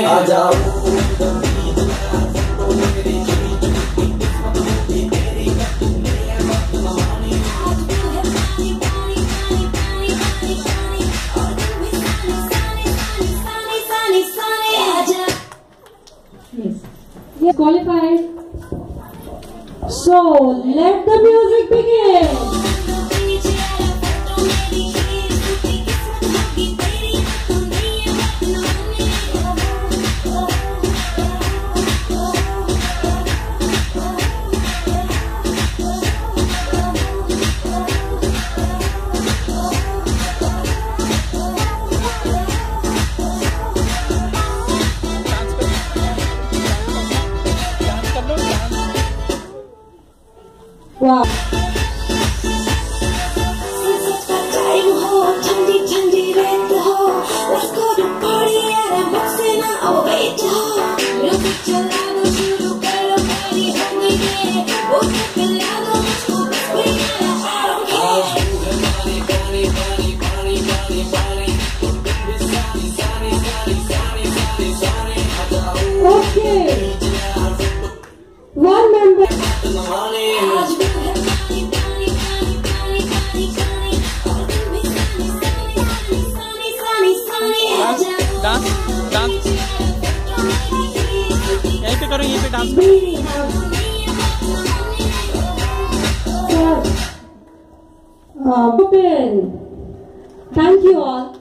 आ जाओ Yes, qualified. So let the music begin. Wow. Okay. One member. Dance dance यहीं पे करो, यहीं पे डांस करो। Thank you all.